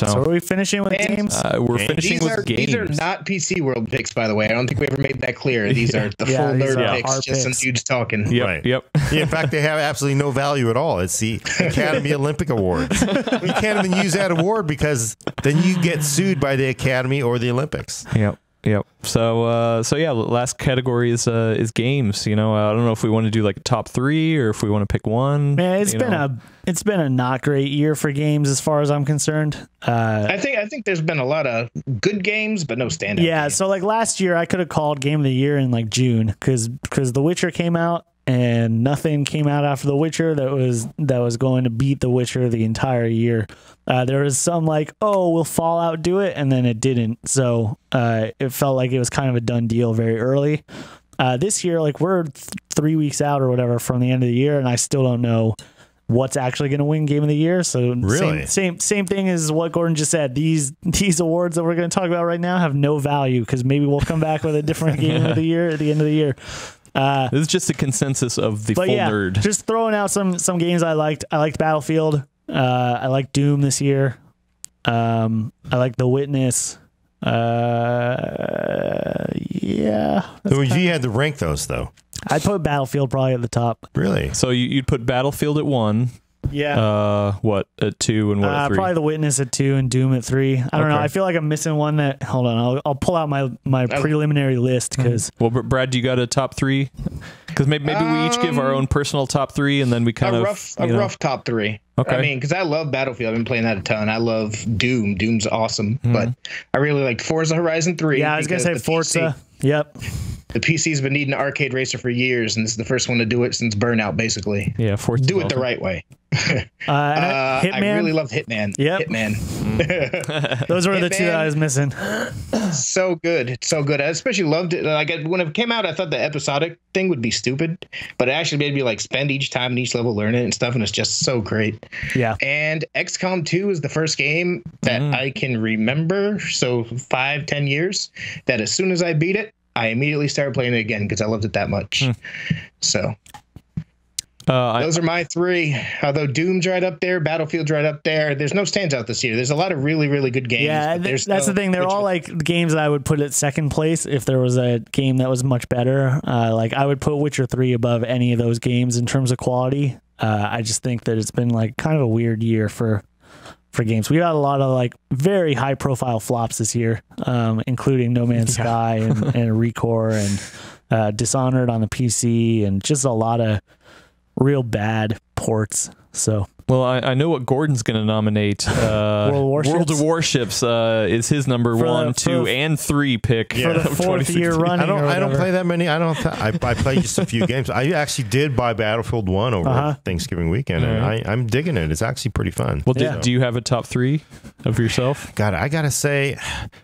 So are we finishing with games? We're finishing with games. These are not PC World picks, by the way. I don't think we ever made that clear. These are the full nerd picks, just some dudes talking. Yep, Right. yep. Yeah, in fact, they have absolutely no value at all. It's the Academy Olympic Awards. You can't even use that award because then you get sued by the Academy or the Olympics. Yep. Yep. So yeah, last category is games. You know, I don't know if we want to do like a top 3 or if we want to pick one. Man, it's been a not great year for games as far as I'm concerned. I think there's been a lot of good games, but no standout. Yeah. games. So like last year, I could have called Game of the Year in like June because The Witcher came out. And nothing came out after The Witcher that was going to beat The Witcher the entire year. There was some like, oh, will Fallout do it? And then it didn't. So it felt like it was kind of a done deal very early. This year, like we're 3 weeks out or whatever from the end of the year, and I still don't know what's actually going to win Game of the Year. So really? same thing as what Gordon just said. These awards that we're going to talk about right now have no value because maybe we'll come back with a different Game of the Year at the end of the year. This is just a consensus of the full nerd. Just throwing out some games I liked. I liked Battlefield. I liked Doom this year. I liked The Witness. Yeah. So you had to rank those, though. I'd put Battlefield probably at the top. Really? So you'd put Battlefield at 1. Yeah. What at 2 and what at 3? Probably The Witness at 2 and Doom at 3. I don't know. I feel like I'm missing one that. Hold on. I'll pull out my preliminary list because. Well, Brad, do you got a top 3? Because maybe we each give our own personal top 3, and then we kind of rough top 3. Okay. I mean, because I love Battlefield. I've been playing that a ton. I love Doom. Doom's awesome, but I really like Forza Horizon 3. Yeah, I was gonna say Forza. Yep. The PC's been needing an arcade racer for years, and this is the first one to do it since Burnout, basically. Yeah, Forza. Do it the right way. Hitman. I really loved Hitman. Yep. Hitman. Those were the two that I was missing. So good. It's so good. I especially loved it. Like when it came out, I thought the episodic thing would be stupid, but it actually made me like spend each time in each level learning it and stuff, and it's just so great. Yeah. And XCOM 2 is the first game that I can remember, so 5-10 years, that as soon as I beat it, I immediately started playing it again because I loved it that much. So those are my 3. Although Doom's right up there, Battlefield's right up there. There's no standout this year. There's a lot of really, really good games. Yeah, that's the thing. They're all like games that I would put at second place if there was a game that was much better. Like I would put Witcher 3 above any of those games in terms of quality. I just think that it's been like kind of a weird year for games. We got a lot of like very high profile flops this year, including No Man's Sky and Recore and Dishonored on the PC and just a lot of real bad ports. So well, I know what Gordon's going to nominate. World of Warships is his number 1, 2, and 3 pick for the 4th year running. I don't play that many. I play just a few games. I actually did buy Battlefield 1 over Thanksgiving weekend, and I'm digging it. It's actually pretty fun. Well, do you have a top 3 of yourself? God, I gotta say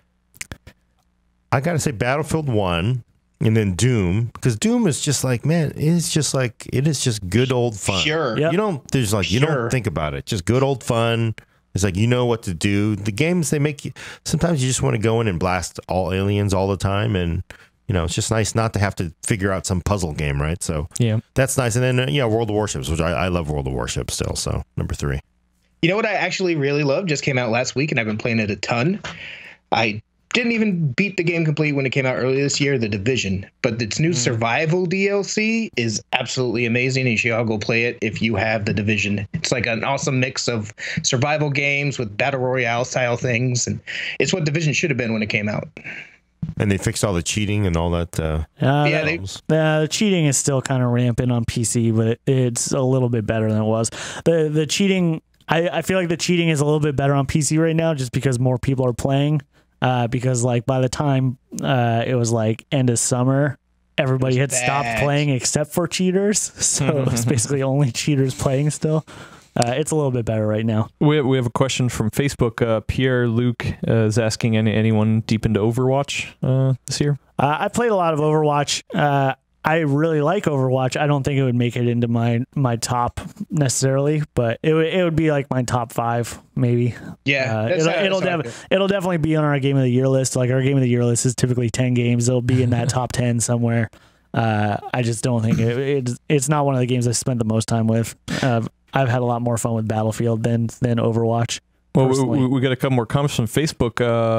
Battlefield 1. And then Doom, because Doom is just like, man, it is just good old fun. Sure. Yep. You don't think about it. Just good old fun. It's like, you know what to do. The games, they make you, sometimes you just want to go in and blast all aliens all the time. And, you know, it's just nice not to have to figure out some puzzle game, right? So yeah, that's nice. And then, World of Warships, which I love World of Warships still. So number 3. You know what I actually really love? Just came out last week and I've been playing it a ton. I didn't even beat the game complete when it came out earlier this year, The Division. But its new survival DLC is absolutely amazing. You should all go play it if you have The Division. It's like an awesome mix of survival games with battle royale style things. And it's what Division should have been when it came out. And they fixed all the cheating and all that. The cheating is still kind of rampant on PC, but it's a little bit better than it was. The cheating, I feel like the cheating is a little bit better on PC right now just because more people are playing. Because like by the time it was like end of summer, everybody had stopped playing except for cheaters. So it's basically only cheaters playing still. It's a little bit better right now. We have a question from Facebook. Pierre Luc is asking anyone deep into Overwatch this year? I played a lot of Overwatch. I really like Overwatch. I don't think it would make it into my top necessarily, but it would be like my top 5 maybe. Yeah, it'll definitely be on our Game of the Year list. Like our Game of the Year list is typically 10 games. It'll be in that top 10 somewhere. I just don't think it's not one of the games I spent the most time with. I've had a lot more fun with Battlefield than Overwatch. Well, personally. we got a couple more comments from Facebook.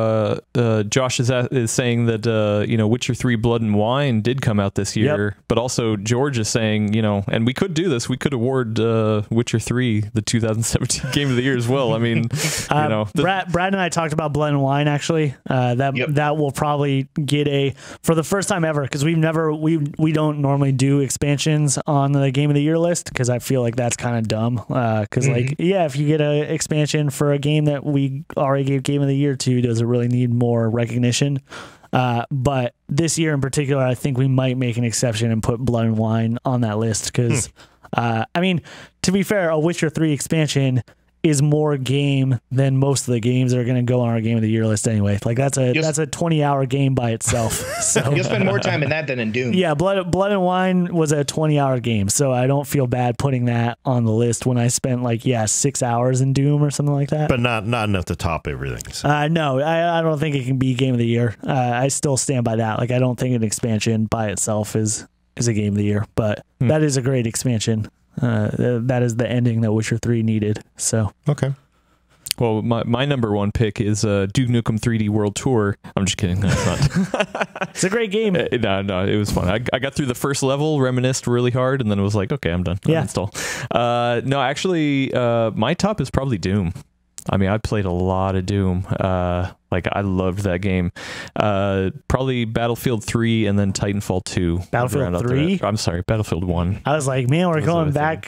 Josh is saying that Witcher 3 Blood and Wine did come out this year, but also George is saying, and we could do this. We could award Witcher 3 the 2017 Game of the Year as well. I mean, Brad and I talked about Blood and Wine actually. That will probably get for the first time ever, because we don't normally do expansions on the Game of the Year list, because I feel like that's kind of dumb. Because if you get an expansion for a game that we already gave Game of the Year to, does it really need more recognition? But this year in particular, I think we might make an exception and put Blood and Wine on that list, because I mean, to be fair, a Witcher 3 expansion is more game than most of the games that are going to go on our Game of the Year list anyway. Like that's a 20-hour game by itself. So you'll spend more time in that than in Doom. Yeah, Blood and Wine was a 20-hour game, so I don't feel bad putting that on the list when I spent 6 hours in Doom or something like that. But not enough to top everything. So. No, I don't think it can be Game of the Year. I still stand by that. I don't think an expansion by itself is a Game of the Year, but that is a great expansion. That is the ending that Witcher 3 needed. So okay. Well, my number one pick is Duke Nukem 3D World Tour. I'm just kidding. No, it's not. It's a great game. No, it was fun. I got through the first level, reminisced really hard, and then it was like, okay, I'm done. Yeah. Install. No, actually, my top is probably Doom. I mean, I played a lot of Doom. I loved that game. Probably Battlefield 3 and then Titanfall 2. Battlefield 3? I'm sorry, Battlefield 1. I was like, man, we're going back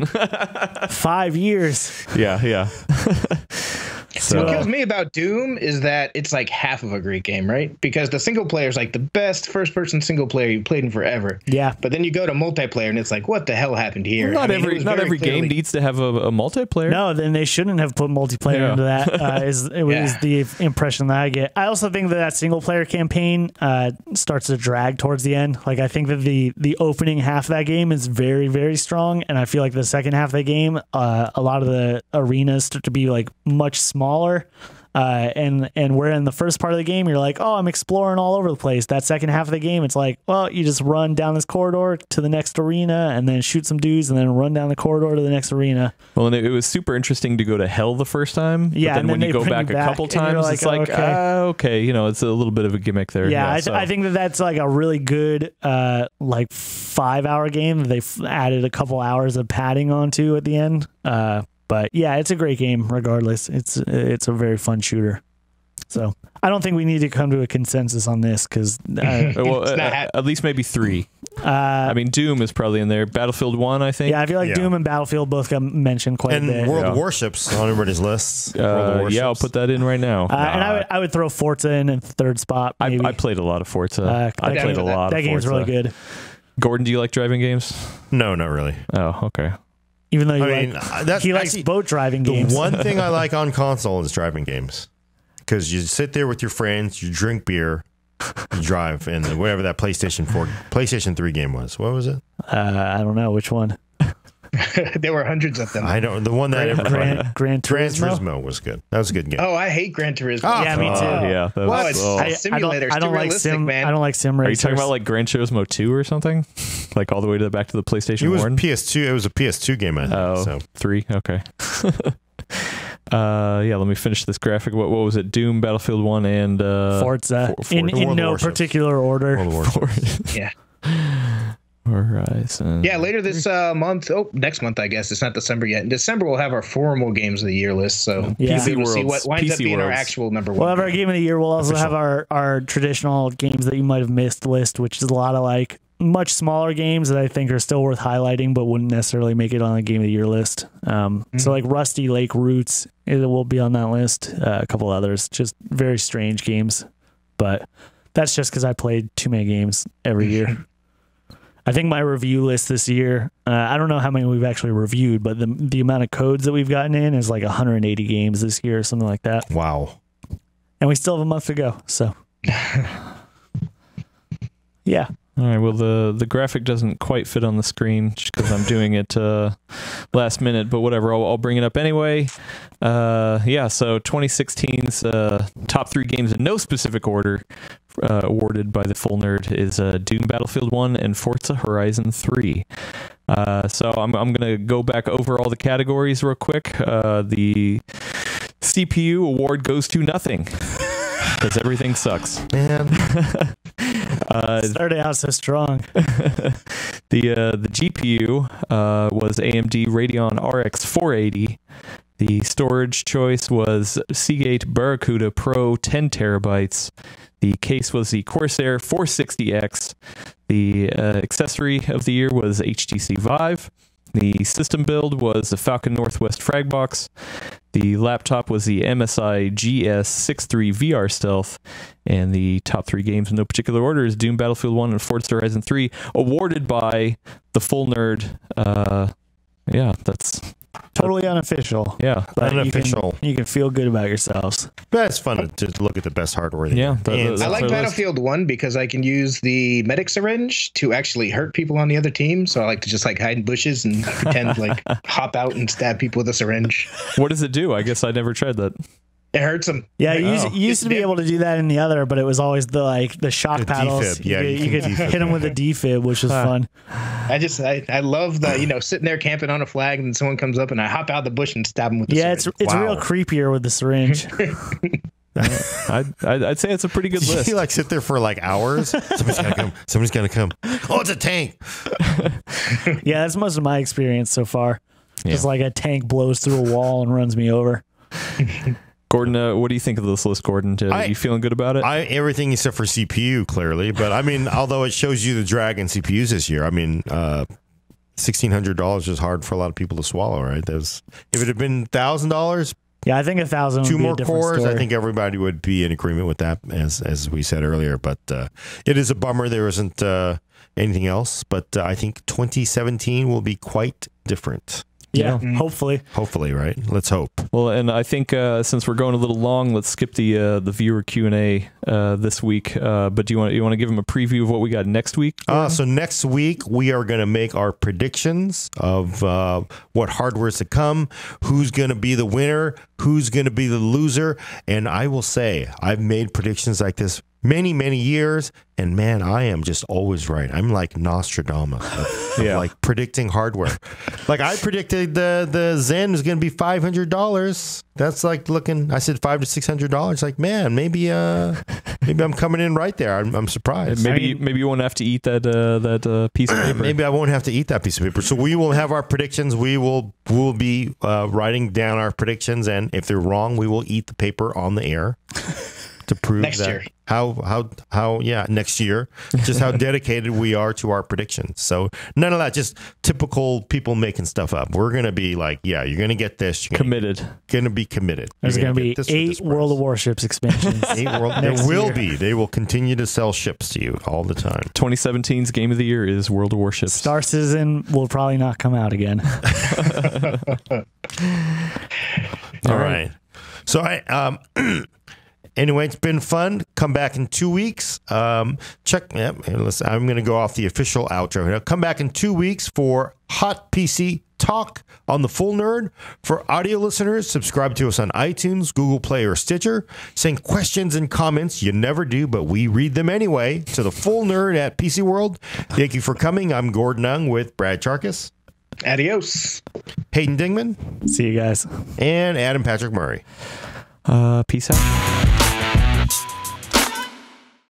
5 years. Yeah. So what kills me about Doom is that it's like half of a great game, right? Because the single player is like the best first-person single player you played in forever. Yeah. But then you go to multiplayer and it's like, what the hell happened here? Not every game needs to have a multiplayer. No, then they shouldn't have put multiplayer into that. Is the impression that I get. I also think that single-player campaign starts to drag towards the end. I think that the opening half of that game is very, very strong, and I feel like the second half of the game, a lot of the arenas start to be much smaller. And where in the first part of the game you're like, oh, I'm exploring all over the place. That second half of the game, it's like, well, you just run down this corridor to the next arena and then shoot some dudes and then run down the corridor to the next arena. Well, and it was super interesting to go to hell the first time. Yeah, but then when you go back a couple times, it's like, okay, it's a little bit of a gimmick there. Yeah, I think that's a really good 5-hour game. They've added a couple hours of padding onto at the end. But yeah, it's a great game regardless. It's a very fun shooter. So I don't think we need to come to a consensus on this, because at least maybe 3. I mean, Doom is probably in there. Battlefield 1, I think. Yeah, I feel like Doom and Battlefield both got mentioned quite a bit. And World of Warships on everybody's lists. Yeah, I'll put that in right now. And I would throw Forza in third spot. Maybe. I played a lot of Forza. I played a lot of Forza. That game's really good. Gordon, do you like driving games? No, not really. Oh, okay. Even though he likes boat driving games. The one thing I like on console is driving games, because you sit there with your friends, you drink beer, you drive, and whatever that PlayStation 3 game was. What was it? I don't know which one. There were hundreds of them. I don't. The one that Gran Turismo was good. That was a good game. Oh, I hate Gran Turismo. Oh, yeah, me too. Yeah, it's simulators. I don't like sim. Man. I don't like sim racers. Are you talking about Gran Turismo 2 or something? All the way back to the PlayStation 1? It was PS2. It was a PS2 game, I think. Oh, so 3. Okay. Let me finish this graphic. What was it? Doom, Battlefield 1, and Forza. In no particular order. Yeah. Horizon. Yeah, later this month. Oh, next month, I guess. It's not December yet. In December, we'll have our formal Games of the Year list. So PC we'll Worlds. see what winds up being our actual number one. We'll have our Game of the Year. We'll also have our traditional games that you might have missed list, which is a lot of much smaller games that I think are still worth highlighting, but wouldn't necessarily make it on a Game of the Year list. So Rusty Lake Roots, it will be on that list. A couple others, just very strange games, but that's just because I played too many games every year. I think my review list this year, I don't know how many we've actually reviewed, but the amount of codes that we've gotten in is 180 games this year or something like that. Wow. And we still have a month to go, so. Yeah. All right, well, the graphic doesn't quite fit on the screen just because I'm doing it last minute, but whatever, I'll bring it up anyway. So 2016's top 3 games in no specific order awarded by the Full Nerd is Doom, Battlefield 1, and Forza Horizon 3. So I'm going to go back over all the categories real quick. The CPU award goes to nothing because everything sucks. Man, Started out so strong. The GPU was AMD Radeon RX 480. The storage choice was Seagate Barracuda Pro 10 terabytes. The case was the Corsair 460X. The accessory of the year was HTC Vive. The system build was the Falcon Northwest Fragbox. The laptop was the MSI GS63 VR Stealth. And the top 3 games in no particular order is Doom, Battlefield 1, and Forza Horizon 3, awarded by the Full Nerd. Yeah, that's... Totally unofficial. Yeah. But unofficial. You can feel good about yourselves. but it's fun to look at the best hardware. Yeah, I like Battlefield 1 because I can use the medic syringe to actually hurt people on the other team. So I like to just like hide in bushes and pretend like hop out and stab people with a syringe. What does it do? I guess I never tried that. It hurts them. Yeah, you used to be able to do that in the other, but it was always the shock paddles. defib. Yeah, you could hit them with a defib, which was fun. I love the sitting there camping on a flag and someone comes up and I hop out of the bush and stab them with the syringe. It's real creepier with the syringe. I'd say it's a pretty good list. You like sit there for like hours. Somebody's gonna come. Oh, it's a tank. Yeah, that's most of my experience so far. Just like a tank blows through a wall and runs me over. Gordon, what do you think of this list, Gordon? Are you feeling good about it? Everything except for CPU, clearly. But I mean, although it shows you the drag in CPUs this year, I mean, $1,600 is hard for a lot of people to swallow, right? If it had been $1,000, yeah, I think 1,000. 2 more cores, story. I think everybody would be in agreement with that, as we said earlier. But it is a bummer there isn't anything else. But I think 2017 will be quite different. Yeah, hopefully. Hopefully, right? Let's hope. Well, and I think since we're going a little long, let's skip the viewer Q&A this week. But do you want to give them a preview of what we got next week? So next week we are going to make our predictions of what hardware is to come, who's going to be the winner, who's going to be the loser, and I will say I've made predictions like this many years, and man, I am just always right. I'm like Nostradamus, like predicting hardware. Like I predicted the Zen is going to be $500. That's like looking. I said $500 to $600. Like man, maybe I'm coming in right there. I'm surprised. Maybe you won't have to eat that piece of paper. Maybe I won't have to eat that piece of paper. So we will have our predictions. We'll be writing down our predictions, and if they're wrong, we will eat the paper on the air. To prove next that year. Next year, just how dedicated we are to our predictions. So none of that, just typical people making stuff up. We're going to be like, yeah, you're going to get this. Committed. Going to be committed. There's going to be 8 World of Warships expansions. There will be. They will continue to sell ships to you all the time. 2017's game of the year is World of Warships. Star Citizen will probably not come out again. All right. So anyway, it's been fun. Come back in 2 weeks. I'm going to go off the official outro. Now, come back in 2 weeks for Hot PC Talk on the Full Nerd. For audio listeners, subscribe to us on iTunes, Google Play, or Stitcher. Send questions and comments. You never do, but we read them anyway. To the Full Nerd at PC World. Thank you for coming. I'm Gordon Ung with Brad Charkis. Adios. Hayden Dingman. See you guys. And Adam Patrick Murray. Peace out.